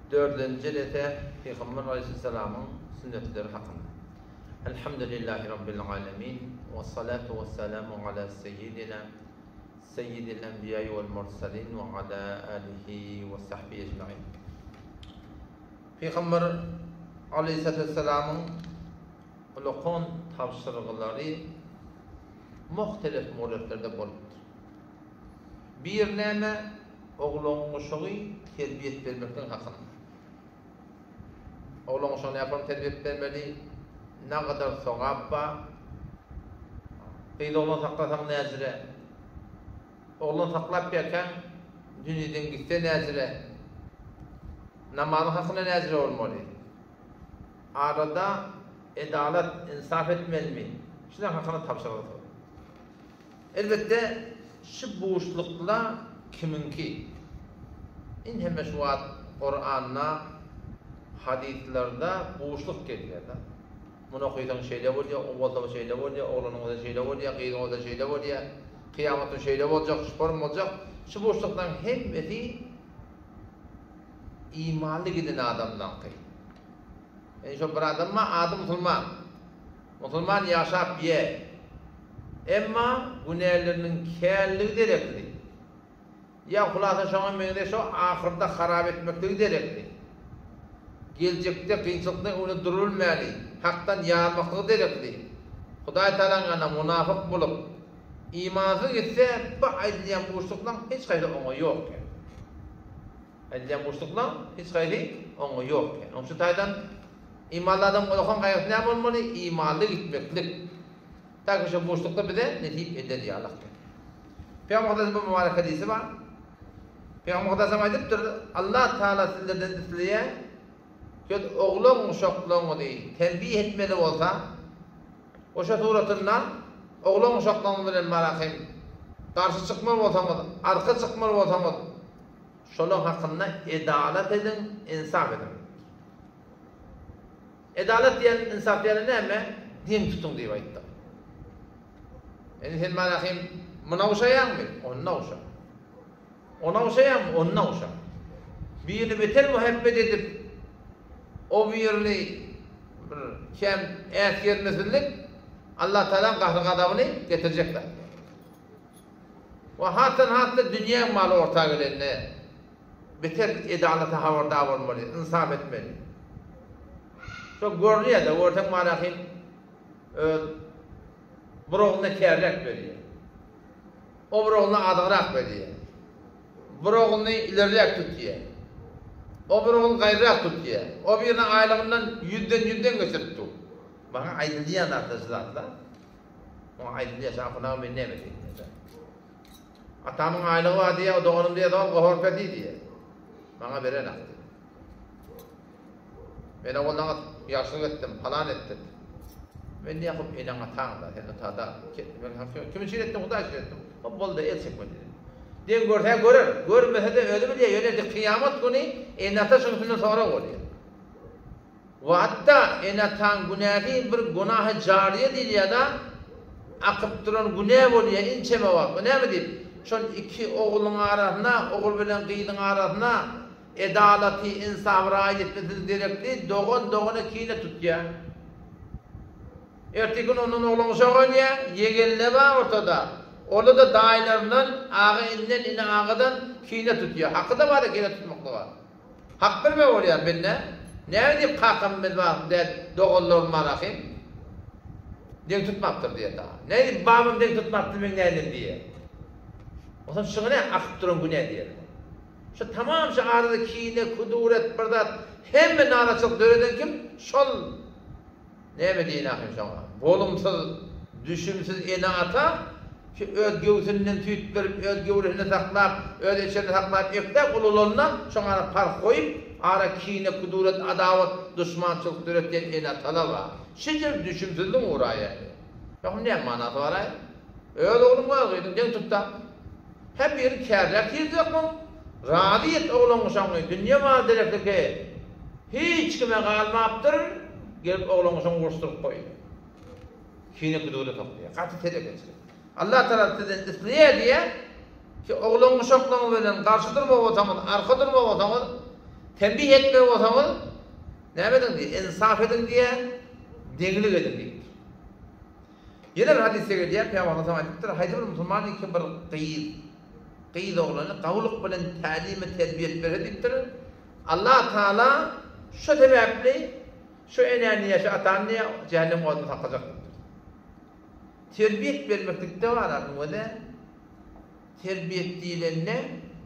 Dördüncü rete Peygamber Aleyhisselam'ın sünnetleri hakkında. Elhamdülillahi Rabbil alemin ve salatu ve selamu ala seyyidil enbiya'i vel mursalin ve ala alihi ve sahbihi ecma'in. Peygamber Aleyhisselam'ın ulukon tavsırıqları muhtelif muretlerde bolupdur. Bir neme oğlunuşuğu terbiyet vermekten hakkında. Oğlunuşuğu ne yapalım terbiyet vermeli? Ne kadar soğabba? Kıydı oğlun saklasan nezire? Oğlun saklap yerken dünyadan gitse nezire? Namazın hakkında nezire olmalı. Arada edalet, insaf etmeli mi? Şimdi hakkında tavsiyeler. Elbette şu boşlukla kiminki? İn hem meşruat Kur'an'na, hadislerde boşluk geliyor da. Bunu okuydan şeyler oluyor, oğulda şeyler oluyor, oğlanın da şeyler oluyor, kıyının da şeyler oluyor, kıyametin şeyler olacak, şüphem olacak. Şu boşluktan hemmeti imanlı giden adamdan kıy. Yani şu bir adam Müslüman. Müslüman yaşap ye. Emma günahlarının kârlığı derekli. Ya hulasa şoňa meňde şo ahyrda harap etmekdigi derekli. Geljekde kynçylykda onu durulmaly, hakdan ýarmakdygy derekli. Hudaý Taalaňa munafyk bolup imansız gitse bu aýdylýan boşlukdan hiç gaýry oňa ýok. Aýdylýan boşlukdan hiç gaýry oňa ýok. Oňa şu taýdan imanly adam bolan gaýry näme bolmaly? İmanly gitmeklik. Taýda şu boşlukda bize netip eder ýalak. Peygamber bu mübarek hadisi var. Peygamber Muhammad aydypdyr, Allah Taala sizlerden isleýär, ki oğlun uşaklarını terbiye etmeli bolsa, oşa suratyndan oğlun uşaklarını bilen marakim karşı çıkmaly bolsaňyz, arka çıkmaly bolsaňyz, şolaň hakynda edalet edin, insaf edin. Edalet diýen, insaf diýen näme? Din tutun diýip aýtdy. Sen marakim muna uşaýarmy? Onna uşa. Ona uşaýam, onna uşa. Birini beter muhabbet edip o birini kem ätgermesilik Allah Taala gahrı gadabyny getirecekler. Ve hatda dünya maly orta gelende beter edalata hawarda bolmaly, insaf etmeli. Çok görýär de ortaň marahin biroğuna kärlek berýär. O biroğuna adyrak berýär. Biroğunu ilerleyek tutýar. O biroğunu gaýrak tutýar. O birine aýlygyndan yüzden göçürtdi. Bana aýdylýan artyslar. O aýdylýan şahına men näme diýdi. Atamyň aýlygy var diýe, o doganym diýe, o gorpeti diýe. Bana beren atdy. Men ondan ýaşlyk etdim, falan etdim. Men diýip enaň ataňda, sen atada, men kim için etdim, Hudaý için etdim. O boldy elsek boldy. Den görer, görmese de öyle bile yönelik kıyamet günü enata şundan sonra oluyor. Ve hatta enatan günahı bir günahı cariye değil ya da akıp duran günah oluyor, inçeme var. Ne mi diyeyim? Şun iki oğlun arasına, oğul bilen kıydın arasına edaleti, insaf, rayet etmesi direkti, doğunu kine tut ya. Erteki gün onun oğlunu söylüyor, yegenle var ortada. Orada da dayılarından, ağa inden, inen ağadan kine tutuyor. Hakkı da var da kine tutmakta var. Hak bilme oluyor benimle. Ne deyip kakım ben var de doğulluğum marakim. Den tutmaktır diye daha. Ne deyip babam den tutmaktır ben neydim diye. O zaman şuna ne akıp durun bu ne diye. Şu tamam şu arada kine, kuduret, bırdat hemen araçlık döreden kim? Şol. Ne mi deyin ahim şuna? Bolumsuz, düşümsüz ene ata ki öz göğsünden tüyüt verip, öz göğrüne saklap, öz içine saklap, eklep ululundan şuna park koyup, ara kine, kuduret, adavat, düşmançılık, döreten ene talava. Şecir düşümsüzdün uğraya. Yok ne manatı var ay? Öyle oğlum var koydun, den tutta. Hep bir kârlek yiyecek mi? Radiyet oğlum uşağını, dünya var direktir ki, hiç kime kalmaptır, gelip oğlum uşağını vursturup koyun. Kine kuduret topluyor, katı terek geçiyor. Allah Teala sizden isleye diye ki oğlun uşaklarını bilen karşı durma otamın, arka durma otamın tembih etmek olsanız ne edin diye, insaf edin diye, denglik edin diye. Yine bir hadise geliyor, Peygamber Efendimiz ayettir, haydi bir Müslüman iki bir qıyıl oğlanı, qavluq bilen ta'limi terbiyet verediktir. Allah Teala şu sebeple, şu enaniye, şu atanniye cehennem odunu takacaktır. Terbiyet vermeklikte var aklımda. Terbiyet değilenine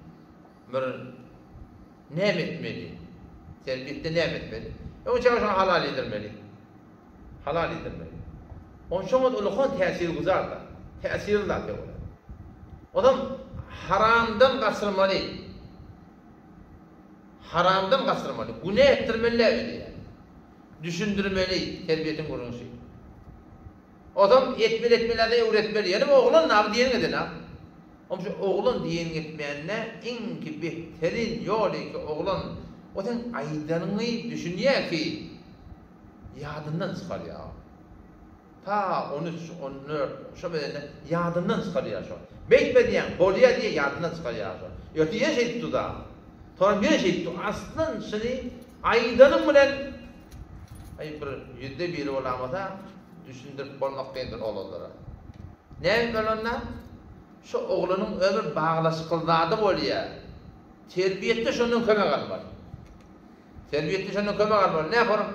ne etmeli? Terbiyette ne etmeli? Onun için halal edilmeli. Halal edilmeli. Onun için uluğun tesiri güzeldir. Tesiri de olur. Adam haramdan kaçırmalı. Haramdan kaçırmalı. Günah ettirmeli öyle. Düşündürmeli terbiyetin kuruluşu. Adam etmeli öğretmeli. Yani oğlan ne yapı diyen edin ha? Ama şu oğlan diyen etmeyenine inki behterin yolu ki oğlan o da aydanını düşünüyor ki yadından çıkar ya. Ta 13, 14, şu bedenle yadından çıkar ya şu. Beytme diyen, kolya diye yadından çıkar ya şu. Ötüye şey tuttu da. Sonra bir şey tuttu. Aslında şimdi aydanın bilen bir %1 olamada düşündürüp olmak değildir oğlanlara. Ne oğlanlar? Şu oğlanın ömür bağlaşı kıldadı oluyor. Terbiyette şunun kömek almalı. Terbiyette şunun kömek almalı. Ne yaparım?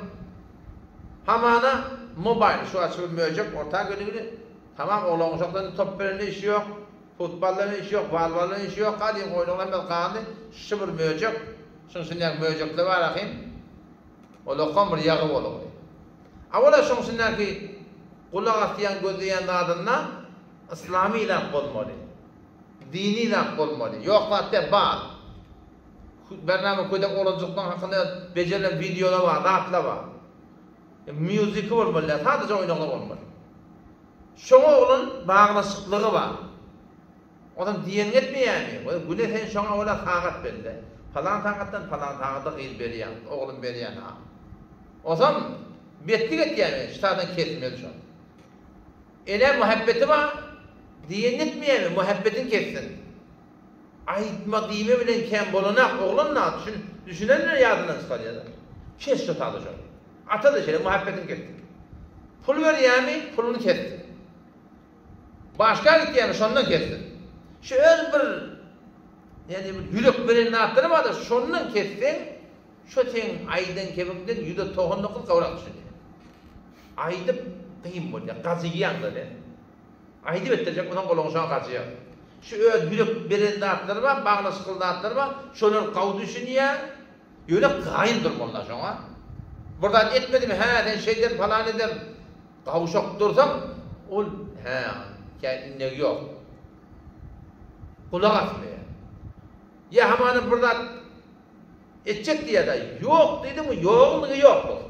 Hamana mobil şu açık mövcük orta günü tamam oğlan uşakların top verenle işi yok. Futbolların işi yok, voleybolların işi yok. Kalayım oynanan bir kanı şıbır mövcük. Şunsunlar mövcükle var akıyım. Ola komur yağı olur. Avvala şunsunlar ki kulak atlayan gözleyen adına İslami ilan olmalı. Dini ilan olmalı. Yok hatta bağlı. Bernamı koydak olacaktan hakkında becerilen videolar var, rahatlar var. Müzik olmalı, sadece oynalar olmalı. Şuna olan bağlaşıklığı var. Adam diyen etmiyor yani. Güne sen şuna ola tağat belli. Falan tağattan falan tağata gıyıl beriyan, oğlum beriyan ha. O zaman bettik et yani, şitadan kesmiyor şu an. Ele muhabbeti var, diyen etmiyor yani, muhabbetin kessin. Ayıtma diyme bilen kem bolanak, oğlum ne düşünenler yadından çıkarıyor da. Kes şu tadı şu. Ata da şöyle muhabbetin kessin. Pul ver yani, pulunu kessin. Başka gitti yani, şundan kessin. Şu öz bir, yani bir yürek veren attırmadı, şundan kessin. Şu sen aydan kebimden yüzde toğunlukul kavrak düşünüyor. Ayda kıyım bu ya, gazıyan da ne? Ayda bittirecek, bundan kolon şu an gazıyan. Şu öz yürek veren attırma, bağlı sıkıldı attırma, şunun kav düşünüyor. Öyle gayın durmanlar şu an. Buradan etmedim, sen şeyden falan eder. Kavuşak dursam, ol, kendine yok. Kulak atmıyor. Ya hemen burada edecek diye de yok dedi mi, yoğunluğu yok bu.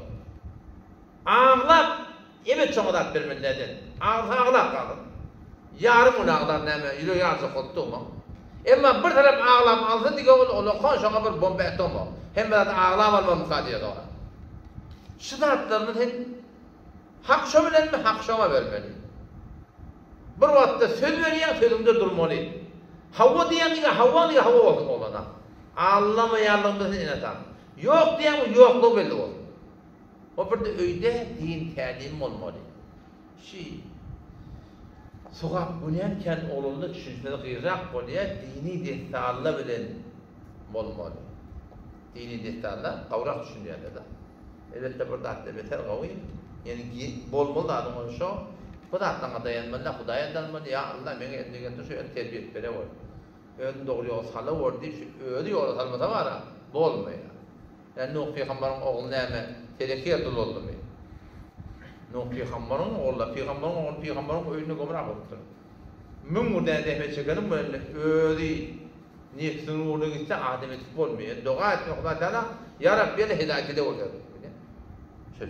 Ağlap, evet çoğu da vermeliydin. Ağlap kalın. Yarım onu ağlar neyme, yürü yazı kuttu mu? Ama bir taraf ağlam alsın diye onu konuşana bir bomba etti mu? Hem de ağlam alma mukaddiye doğru. Şıdatlarının hem hak şömelen mi, hak şöme vermeli. Bir vakitte söz veriyen sözünde durmalı. Hava diyen diye hava olana. Anlamayarlığımızı inetan. Yok diyen mi, yokluğu belli olur. O bir de öyle din təlim olmalı. Sokak güneyken oğlunu düşünsene kıyrak oluyor, dini dehtarla bilen olmalı. Dini dehtarla kavrak düşünüyor da. Elbette burada hatta beter kavayım. Yani bolmalı adam onu şu. Bu da hatta dayanmalı, Hudaya dayanmalı. Ya Allah beni endişe şu terbiyet bere var. Ön doğru yol salı var diye öyle yol salmasa var ha. Bu olmuyor. Yani Nuh Peygamber'in oğlu neyme? Tehlikeye dolu oldu mu? Nuh Peygamber'in oğlu, Peygamber'in öğünü gomrak oldu. Mün buradan dehmet çekelim böyle öyle niyetinin uğruna gitse Adem'e tip olmuyor. Dua etme Allah Teala Ya Rabbi ile hidayetinde oluyor. Söz.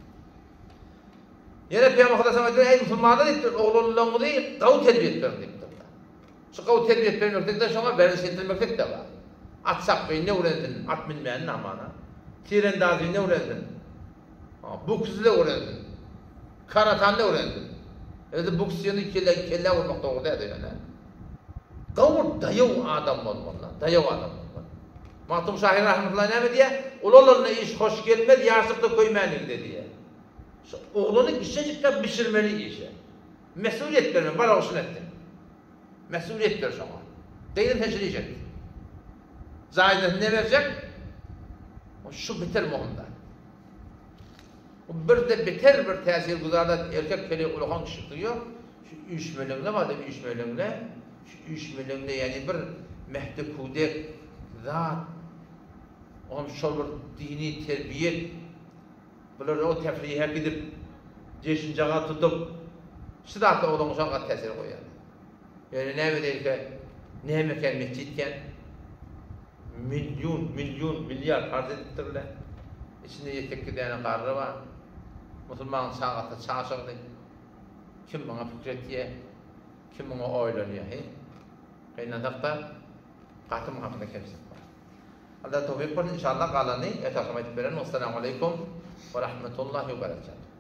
Yine Peygamber Aleyhisselam diyor ey Müslümanlar ettir oğlunluğunu değil, kav terbiyet vermektir. Şu kav terbiyet vermektir de şuna veriştirmektir de var. At sapmayı ne öğrendin? At bilmeyenin amana. Tirendazı ne öğrendin? Buksuz ne öğrendin? Karatan ne öğrendin? Evet buksiyonu kelle vurmakta orada yani. Kav dayav adam olmalı. Dayav adam olmalı. Mahtum Şahir rahmetullahi ne diye? Oğlanla iş hoş gelmez, yarsıkta koymayın diye. Oğlunu işecikten pişirmeli işe. Mesuliyet verme, bana olsun ettin. Mesuliyet ver sana. Değilim teşriyecek. Zahiden ne verecek? Şu biter muhumda. Bir de biter bir tesir güzarda erkek keli uluğun çıkıyor. Şu 3 milyonla vardı 3 milyonla. Şu 3 milyonla yani bir Mehdi Kudek zat. Onun şol bir dini terbiyet. Bunlar o tefrihe gidip ceşincağa tutup şidatla uluğun şoğa tesir koyar. Yani ne bileyim ki ne mekan mescidken milyon, milyar harz ettirler. İçinde yetek gidene karrı var. Musulmanın sağatı çağışıqlı. Kim bana fikret diye, kim bana oylanıyor. Kaynadıqta qatım hakkında kemsik var. Allah tevfik olsun inşallah qalanı etasama etip veren. Assalamu alaikum ve rahmetullahi ve berekatuhu.